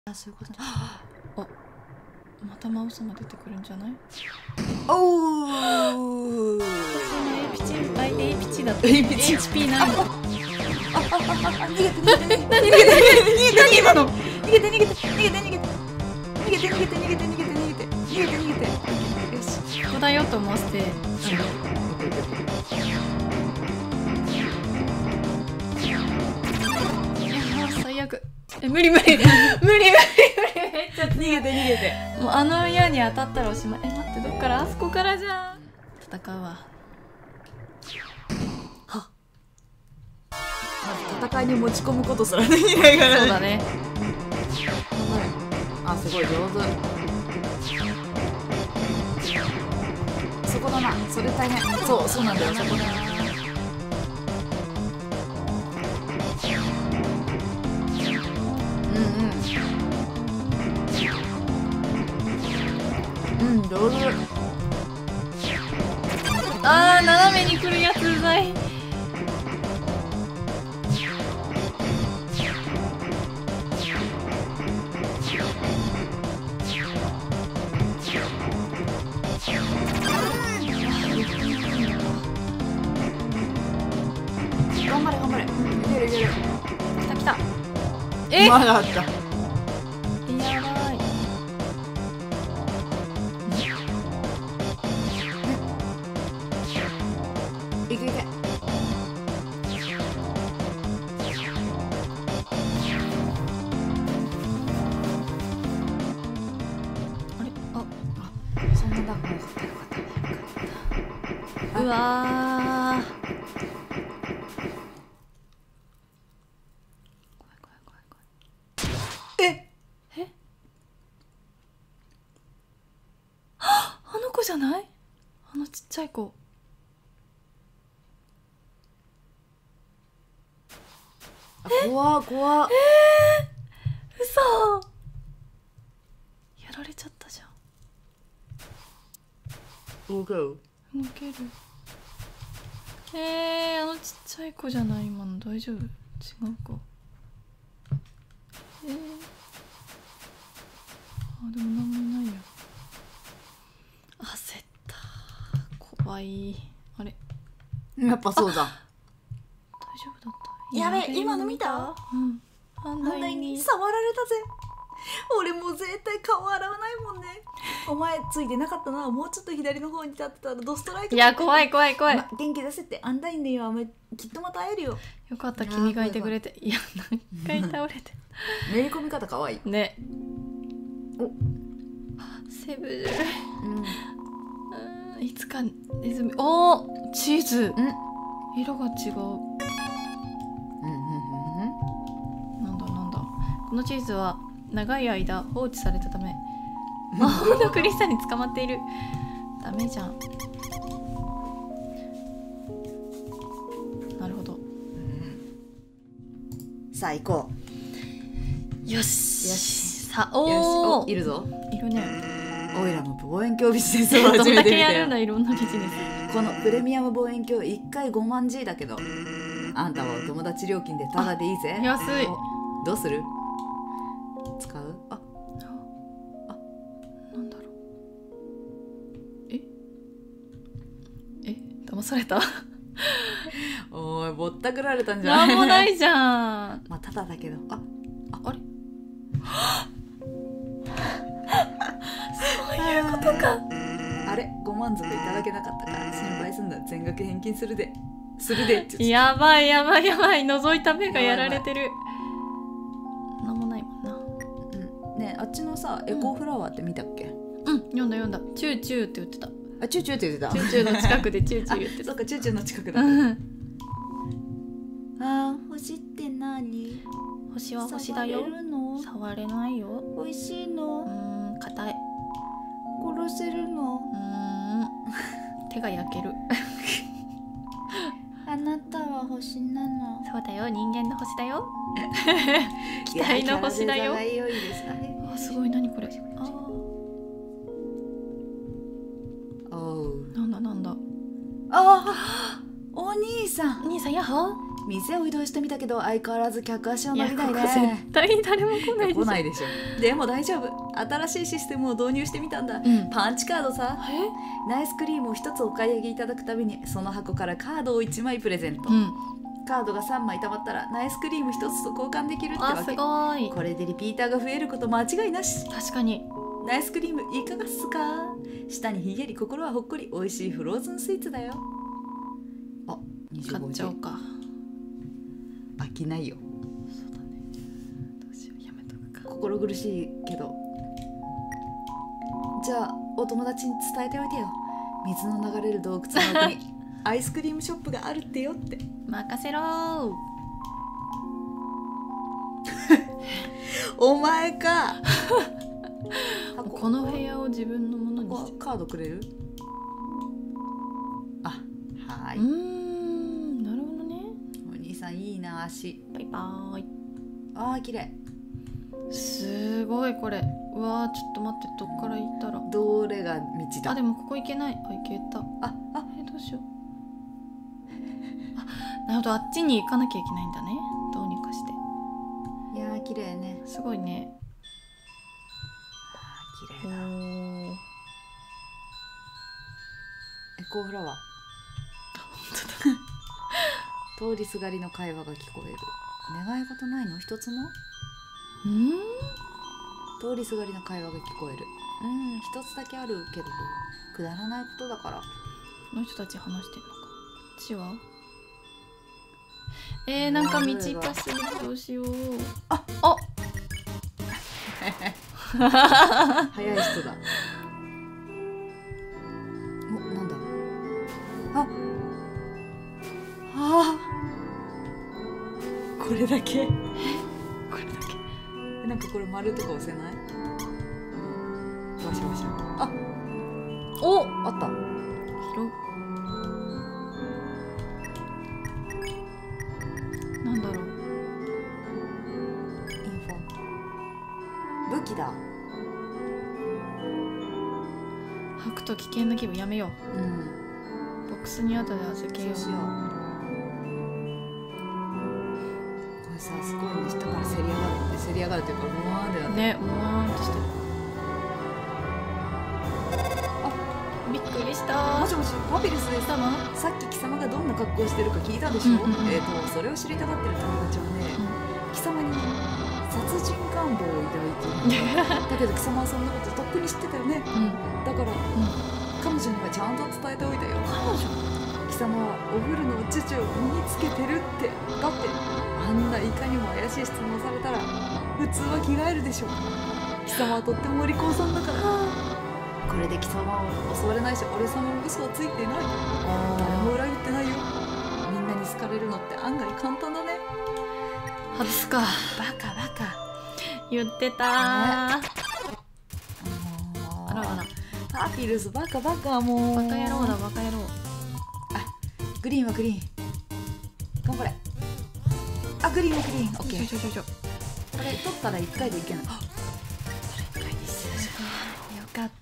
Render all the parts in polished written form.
あ、そういうことね。 お、また魔王様出てくるんじゃない？ おお。 A ピチ、A ピチだって。 A ピチ HP ないの。 逃げて逃げて逃げて逃げて逃げての逃げて逃げて逃げて逃げて逃げて逃げて逃げて逃げて逃げて逃げて逃げて。よし、 ここだよと思わせて。最悪。無理無理無理無理無理、めっちゃ逃げて逃げて。 もうあの矢に当たったらおしまい。待って、どっから？あそこからじゃん。戦うわ。 はまず戦いに持ち込むことすらできないからね。 そうだね。 あ、すごい上手。そこだな、それ大変。そうそうなんだよ、そこだな。上手。 あー、斜めに来るやつうざい。 頑張れ頑張れ。いけるいける。 来た来た。え、 まだあった。 やばい。 いけいけ。 あれ、あ、 そんなだ。よかったよかった。 うわー。あの子じゃない？あのちっちゃい子。 怖怖っ。 嘘。やられちゃったじゃん。 動く。 動ける。あのちっちゃい子じゃない？今の大丈夫？違うか。あ、でもなんもいないよ。焦った。怖い。あれ、 やっぱそうだ。 大丈夫だった？ やべ、今の見た？ うん。反反対に触られたぜ。俺もう絶対顔洗わないもんね。お前ついてなかったな。もうちょっと左の方に立ってたらドストライク。 いや、怖い怖い怖い。 元気出せって。あんたいんだよ。きっとまた会えるよ。 よかった、君がいてくれて。いや、何回倒れて。 めり込み方かわいい。 ね。 お、 セブル。いつかネズミ。おー、チーズ。色が違う。なんだなんだ。このチーズは長い間放置されたため魔法のクリスタルに捕まっている。ダメじゃん。なるほど。 さあ行こう。よしよし。さあ、 おお、いるぞ。 いるね。 おいらも望遠鏡ビジネスを始めてみたよ。 どんだけやるんだ、いろんなビジネス。 このプレミアム望遠鏡1回5万 G だけど、あんたはお友達料金でタダでいいぜ。 安い。 どうする？使う？ なんだろう。騙された？ おい、ぼったくられたんじゃない？ なんもないじゃん。 まあタダだけど。あれ？ そういうことか。 あれ、5万ずついただけなかったから心配すんだ。全額返金するでってやばいやばいやばい。覗いた目がやられてる。なんもないもんな。 ねえ、あっちのさ、エコーフラワーって見たっけ？ 読んだ読んだ。チューチューって言ってた。 あ、チューチューって言ってた。 チューチューの近くでチューチュー言ってた。 そっか、チューチューの近くだ。星って何？ 星は星だよ。触れないよ。 美味しいの？ 硬い。 殺せるの？ 手が焼ける。 あなたは星なの？ そうだよ、人間の星だよ。期待の星だよ。あ、すごい、何これ。 おう、 なんだなんだ。 あ、お兄さん。 お兄さん、やっほー。 店を移動してみたけど相変わらず客足は伸びないいやここね。 絶対誰も来ないでしょ。 来ないでしょ。でも大丈夫、新しいシステムを導入してみたんだ、 うんパンチカードさ。 えナイスクリームを1つお買い上げいただくたびにその箱からカードを1枚プレゼント、 うんカードが3枚貯まったらナイスクリーム1つと交換できるってあすわけ。 ごい。 これでリピーターが増えること間違いなし。 確かに。 ナイスクリームいかがっすか。舌にひんやり心はほっこり美味しいフローズンスイーツだよ。あ、 買 25時っちゃおうか。 飽きないよ。 そうだね。どうしよう、やめとくか。 心苦しいけど、じゃあお友達に伝えておいてよ。水の流れる洞窟の奥にアイスクリームショップがあるってよって。 任せろー。 お前か。 この部屋を自分のものにして。 カードくれる？あ、はーい。 なるほどね。 お兄さんいいな足。 バイバーイ。 あー綺麗。 すごいこれ。うわーちょっと待って、どっから行ったら。 どれが道だ？ あでもここ行けない。あ行けた。 あどうしよう。あなるほど、あっちに行かなきゃいけないんだね。どうにかして。 いやー綺麗ね。 すごいね。 綺麗だ。エコーフラワー。通りすがりの会話が聞こえる。願い事ないの一つも？通りすがりの会話が聞こえる。一つだけあるけどくだらないことだから。 この人たち話してんのか。こっちはなんか道パスでどうしよう。あ早い人だ。お、なんだ。これだけ。 これだけ。 なんかこれ丸とか押せない？わしゃわしゃ。あった。 なんだろう。 インフォ。武器だ。 吐くと危険な気分やめよう。ボックスに後で預けよう。 そうしよう。これさ、すごいね。下からせり上がるというか、もわーんでなってね、もわーんとしてる。びっくりした。 もしもし、パピルスです。さっき貴様がどんな格好をしてるか聞いたでしょ。それを知りたがってる友達はね、貴様に殺人願望を抱いている。だけど貴様はそんなこととっくに知ってたよね。だから、彼女にはちゃんと伝えておいたよ。貴様はお風呂の父を身につけてるって。だってあんないかにも怪しい質問をされたら普通は着替えるでしょ。貴様はとってもお利口さんだから。これで貴様を襲われないし、俺様も嘘はついていない。誰も裏切ってないよ。みんなに好かれるのって案外簡単だね。 外すか。 バカバカ言ってたー。あらあら。 パピルスバカバカ。もうバカ野郎だバカ野郎。 グリーンはグリーン。頑張れ。グリーンはグリーン。オッケー。これ取ったら1回でいけない。 よかった。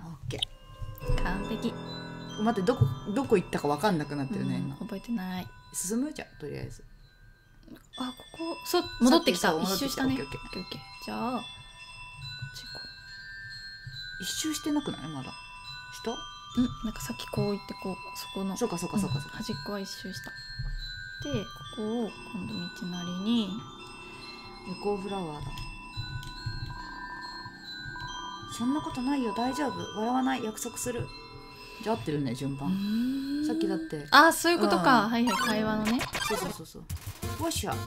オッケー。完璧。 待って、どこ行ったか分かんなくなってるね。今覚えてない。 進むじゃん、とりあえず。 ここそう戻ってきた。一周したね。 オッケー。 じゃあこっち行こう。一周してなくない？まだ下？ なんかさっきこう行ってそこのそうか端っこは一周した。でここを今度道なりにエコーフラワーだ。そんなことないよ、大丈夫、笑わない、約束する。じゃあ合ってるね、順番。さっきだってそういうことか。はいはい、会話のね。 そうわっしゃ。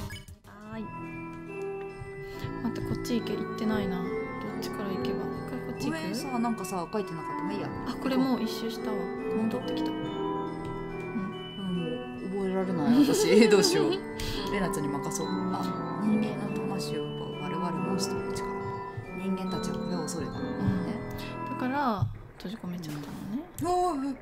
待って、こっち行ってないな。どっちから行けば。こっち行く？ 上さ、なんかさ書いてなかった。まあいいや。 これもう一周したわ。 戻ってきた。覚えられない私。どうしよう。レナちゃんに任そう。人間の魂を奪う我々モンストロの力。人間たちはこれを恐れたのね。 だから閉じ込めちゃったのね。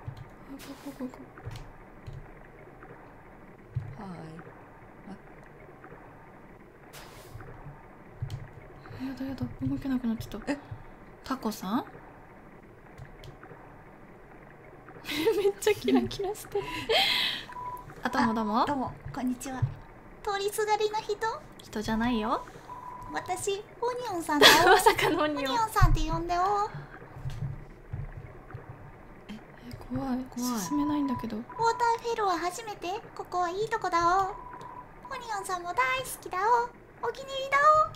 やだ動けなくなっちゃった。タコさんめっちゃキラキラしてる。 あ、どうもどうも。 どうもこんにちは。通りすがりの人？ 人じゃないよ。 私オニオンさんだよ。 まさかのオオニニオン。 オンさんって呼んでよ。 怖い。 怖い進めないんだけど。 ウォーターフェルは初めて？ここはいいとこだよ。オニオンさんも大好きだよ。お気に入りだよ。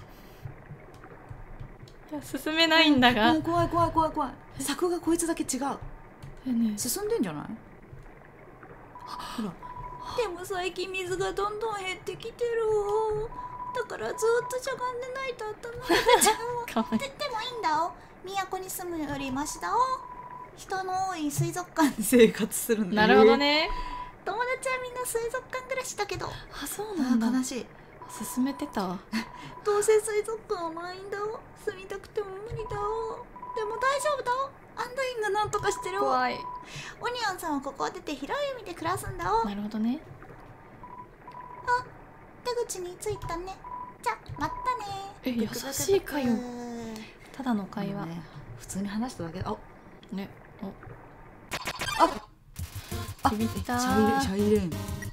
いや進めないんだが。 もう怖い怖い怖い怖い。柵がこいつだけ違う。 ね進んでんじゃない？ほら。でも最近水がどんどん減ってきてる。だからずっとしゃがんでないと頭が出ちゃう。 かわいい。 でもいいんだよ。都に住むよりマシだよ。人の多い水族館。 生活するんだ。 なるほどね。 友達はみんな水族館暮らしだけど、 あ、そうなんだ。 悲しい。 進めてたわ。 どうせ水族館は満員だよ。住みたくても無理だよ。でも大丈夫だよ。アンドインがなんとかしてるよ。 怖い。 オニオンさんはここを出て広い海で暮らすんだよ。 なるほどね。 出口に着いたね。じゃまったね。 え、優しいかよ。ただの会話。 ね、普通に話しただけ。あ、 ね。 あ、 ビビったシャイレン。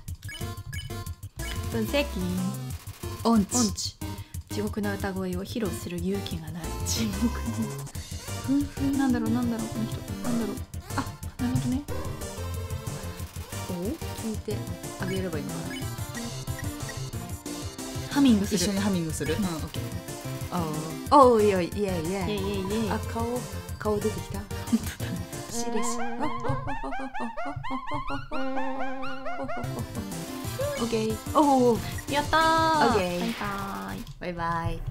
分析。 音痴。 音痴。地獄の歌声を披露する勇気がない。 地獄の。 ふんふん、なんだろうこの人。なんだろう。あ、なるほどね。 聞いてあげればいいのかな。 ハミングする。 一緒にハミングする。オッケー。あおいおいイエイイエイ。 イエイイエイイエイ。 あ、顔出てきた。しれし。オッケー。おお。 やったー。 オッケーバイバーイ。 バイバイ。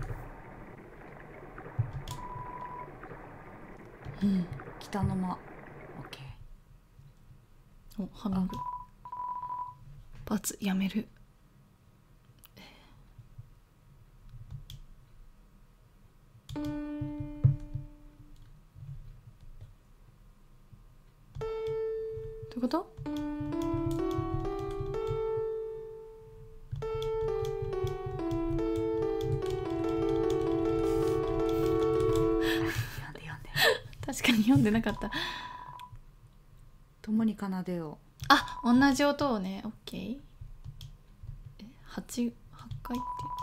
うん。北の間。オッケー。 お、ハミング。バツやめる。どういうこと？確かに読んでなかった。 共に奏でよう。 あ、同じ音をね。オッケー。8回って言った。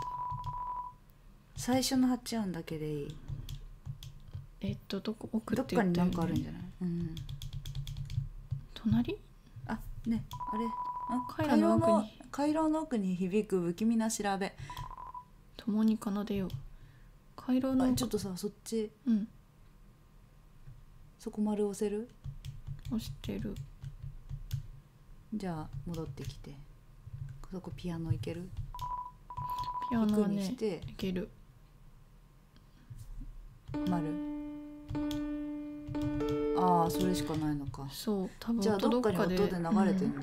最初の8音だけでいい。 どこ奥どっかにって言ったよね。 なんかあるんじゃない？うん。 隣？ あ、ね、あれ。 回廊の奥に。 回廊の奥に響く不気味な調べ。 共に奏でよう。回廊の奥。 ちょっとさ、そっち。 うん。 そこ丸押せる？ 押してる。 じゃあ戻ってきて。そこピアノいける？ ピアノはにねしていける。 丸。ああ、それしかないのか。 そう、多分じゃあどっかに音で流れてんだ。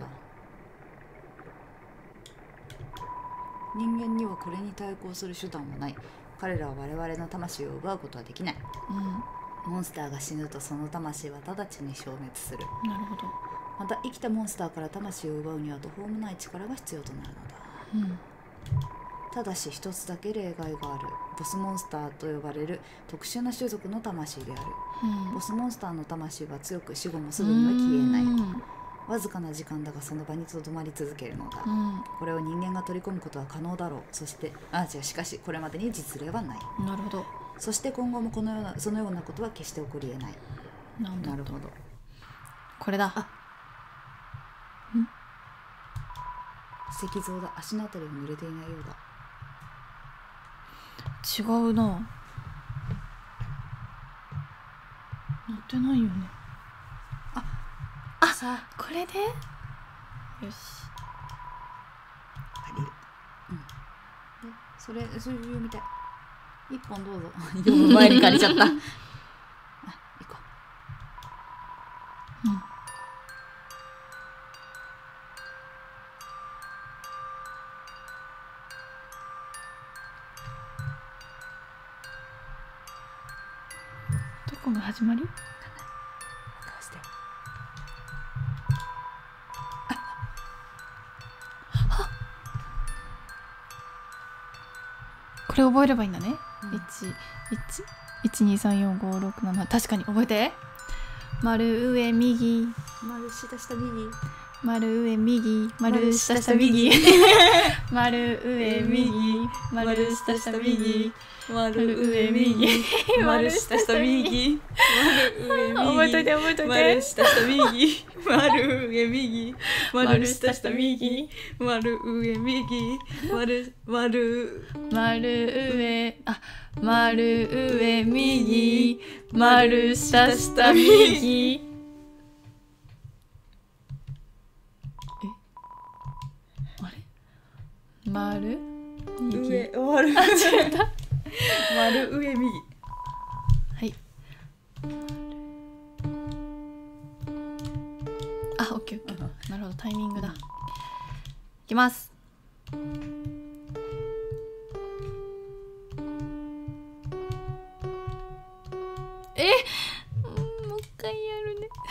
人間にはこれに対抗する手段はない。彼らは我々の魂を奪うことはできない。モンスターが死ぬとその魂は直ちに消滅する。 なるほど。 また生きたモンスターから魂を奪うには途方もない力が必要となるのだ。ただし一つだけ例外がある。ボスモンスターと呼ばれる特殊な種族の魂である。ボスモンスターの魂は強く死後もすぐには消えない。わずかな時間だがその場にとどまり続けるのだ。これを人間が取り込むことは可能だろう。そしてしかしこれまでに実例はない。 なるほど。 そして今後もそのようなことは決して起こり得ない。なるほど。 これだ。 石像だ。足のあたりは濡れていないようだ。 違うな。乗ってないよね。 さあこれでよし。 借りる。でそれ読みたい。一本どうぞ。読む前に借りちゃった。行こう。 どこが始まり？これ覚えればいいんだね。1234567。確かに覚えて。丸上右。 丸下下右。 丸上右、丸下下右。丸上右、丸下下右。 丸上右、丸下下右、 覚えといて覚えといて。 丸下下右、丸上右、丸下下右、丸上右、丸上、あ、丸上右、丸下下右。あれ？丸右。 上丸あ、違った。 丸上右。 はい。あ、オッケーオッケー。なるほど、タイミングだ。いきます。もう一回やるね。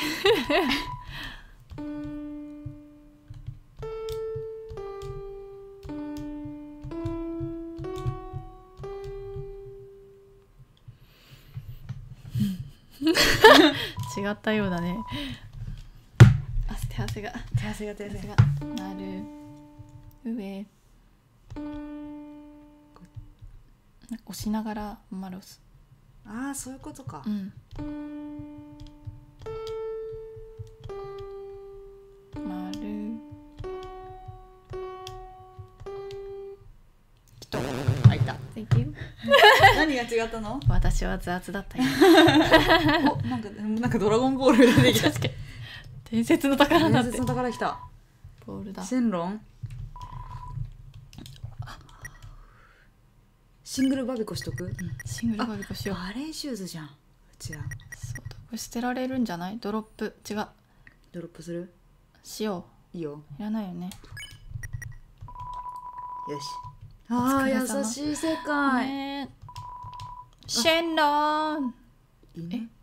違ったようだね。手汗が丸上押しながら丸押す。 ああ、そういうことか。 うん。丸人。 あ、いた。 Thank you。 何が違ったの？ 私は雑だったよ。 お、なんかドラゴンボールが出てきた。 確かに伝説の宝だって。 伝説の宝来た。 ボールだ。 シェンロン。シングルバビコしとく？ シングルバビコしよう。 バレーシューズじゃん。うちら。 そうだ。これ捨てられるんじゃない？ドロップ。違う。 ドロップする？ しよう。いいよ。 いらないよね。 よし。ああ、優しい世界。 シェンロン。 犬？